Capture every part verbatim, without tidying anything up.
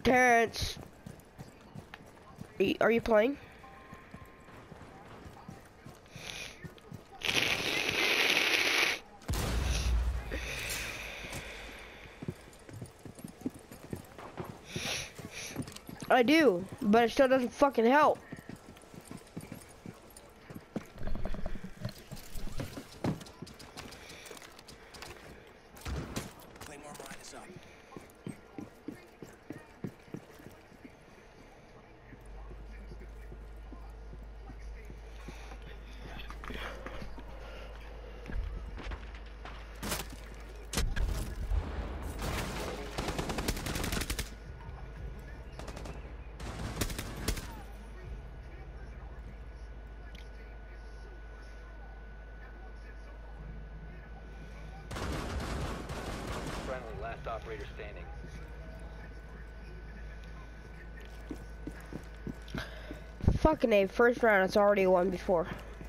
Terrence, are you, are you playing? I do, but it still doesn't fucking help. Claymore mine is up. Friendly, last operator standing. Fucking A, first round, it's already won before.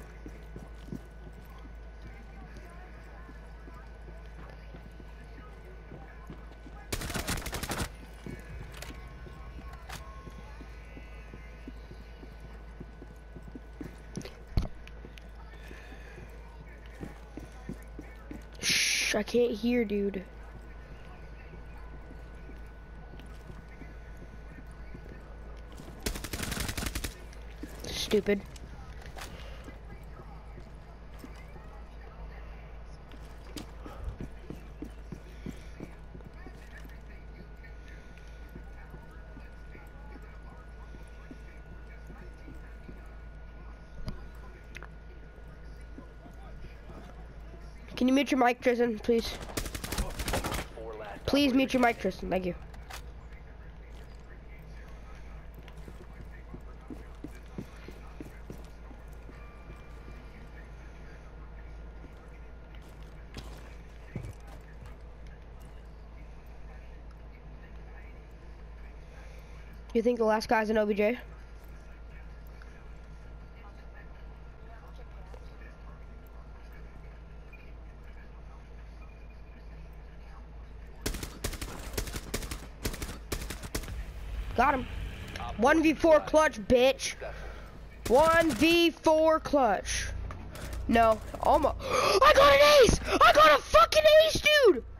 Shh, I can't hear, dude. Stupid. Can you mute your mic, Tristan, please? Four last Please mute operators your mic, standing. Tristan. Thank you. You think the last guy's an O B J? Got him. one v four clutch, bitch. one v four clutch. No, almost. I got an ace! I got a fucking ace, dude!